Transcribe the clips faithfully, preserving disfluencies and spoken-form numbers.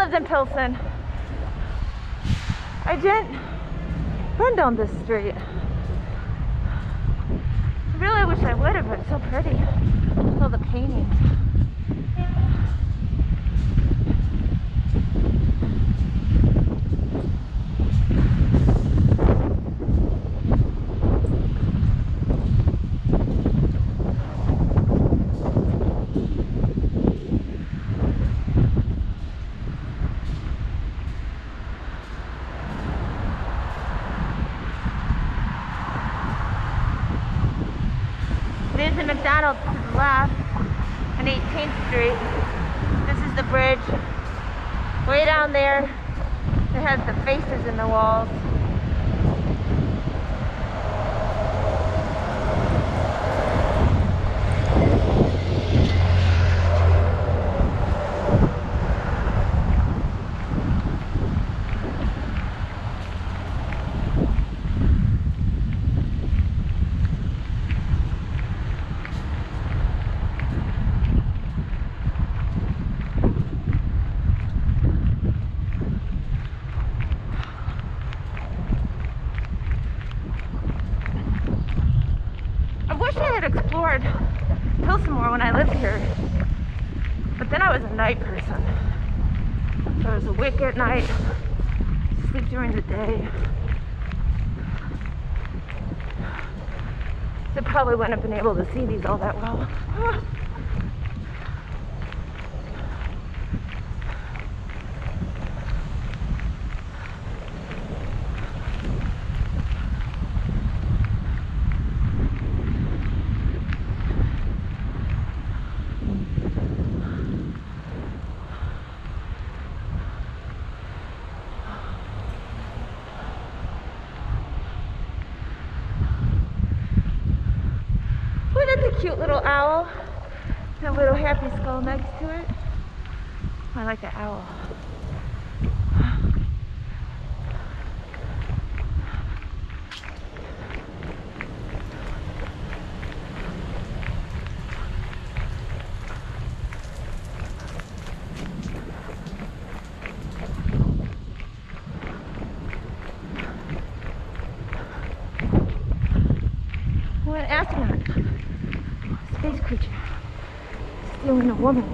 lived in Pilsen. I didn't run down this street. I really wish I would have, but it's so pretty. All the paintings. There's a McDonald's to the left on eighteenth street. This is the bridge. Way down there, it has the faces in the walls. Explored Pilsen more when I lived here, but then I was a night person, so I was awake at night, sleep during the day, so probably wouldn't have been able to see these all that well. Cute little owl, a little happy skull next to it. I like the owl. What an astronaut. Space creature stealing a woman.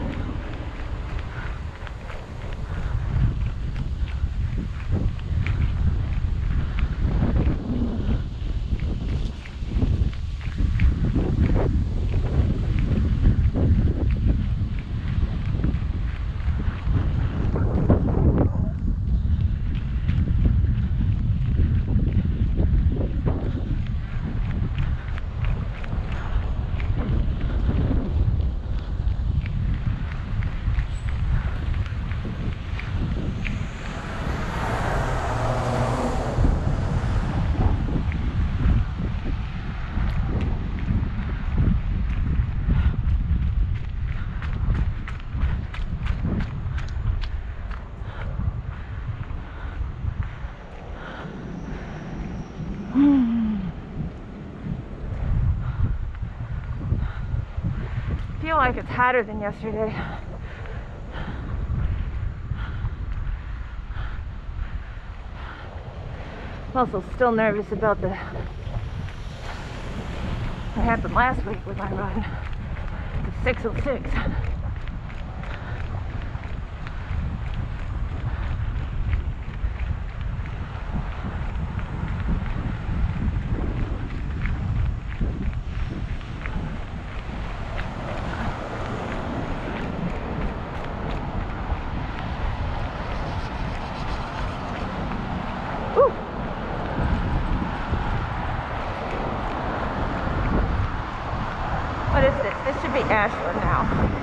I feel like it's hotter than yesterday. I'm also still nervous about the what happened last week with my run, the six oh six. What is this? This should be Ashland now.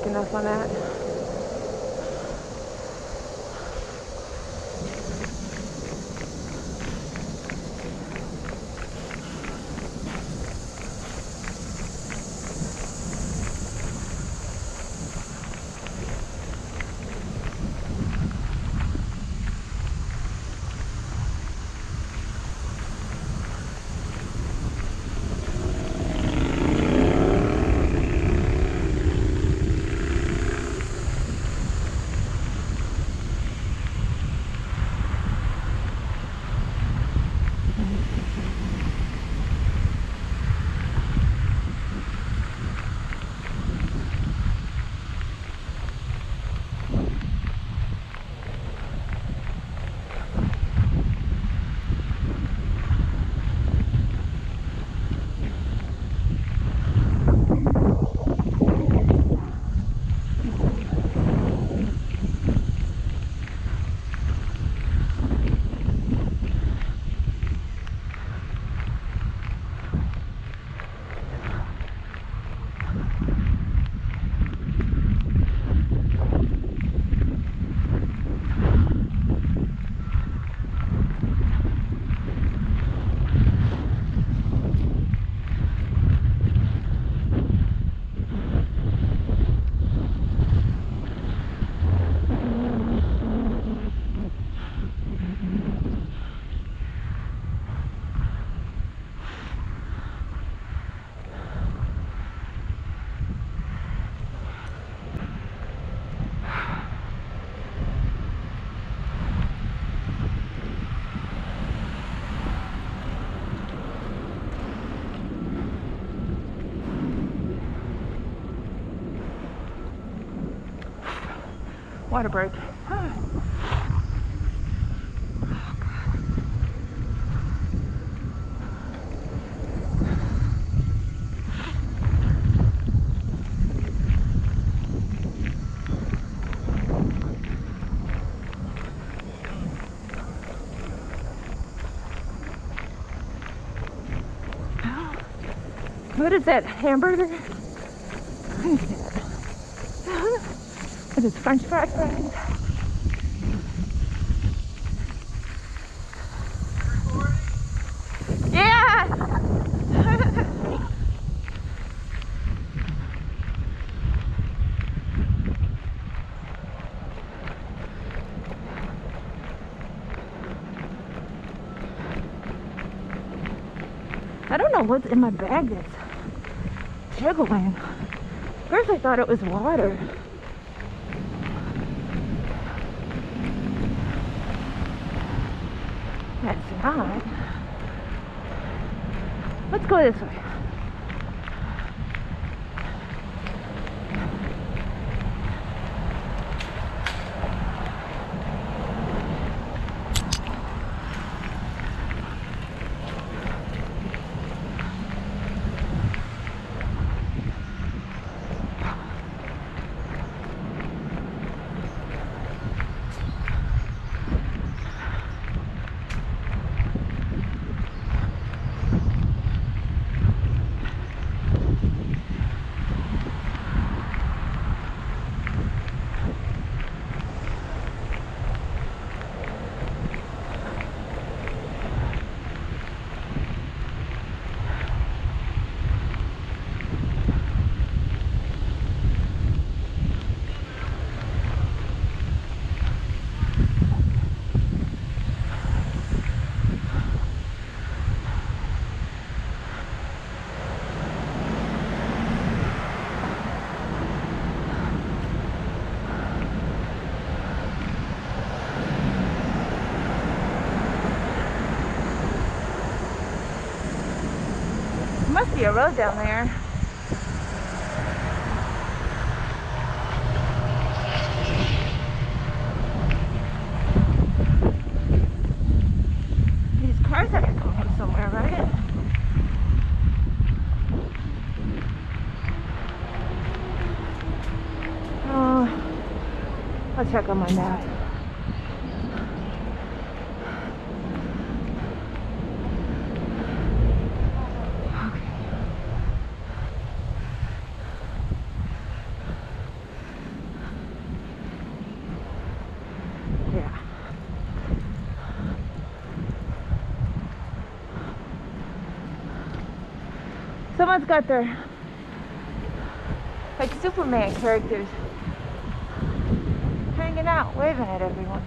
quick enough on that. Water break. What is that, hamburger? What is that? Is it French fry fries? Yeah! I don't know what's in my bag that's jiggling. First I thought it was water. That's not. Let's go this way. Must be a road down there. These cars have to come from somewhere, right? Oh, I'll check on my map. Someone's got their, like Superman characters, hanging out, waving at everyone.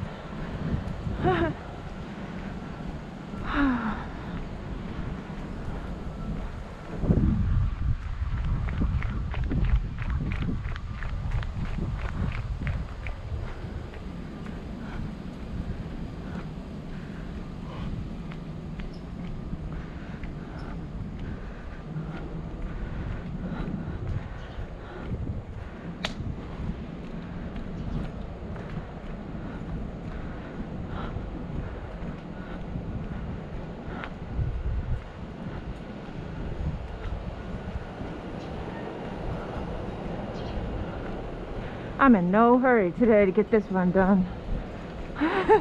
I'm in no hurry today to get this run done. And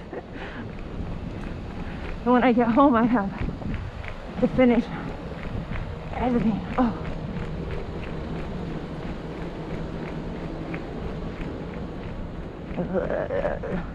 when I get home, I have to finish editing. Oh. Ugh.